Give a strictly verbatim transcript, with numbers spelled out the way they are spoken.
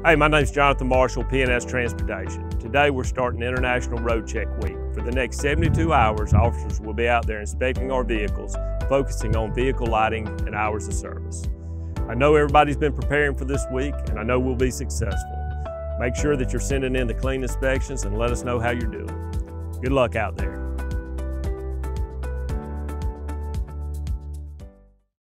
Hey, my name's Johnathan Marshall, P and S Transportation. Today we're starting International Roadcheck Week. For the next seventy-two hours, officers will be out there inspecting our vehicles, focusing on vehicle lighting and hours of service. I know everybody's been preparing for this week, and I know we'll be successful. Make sure that you're sending in the clean inspections and let us know how you're doing. Good luck out there.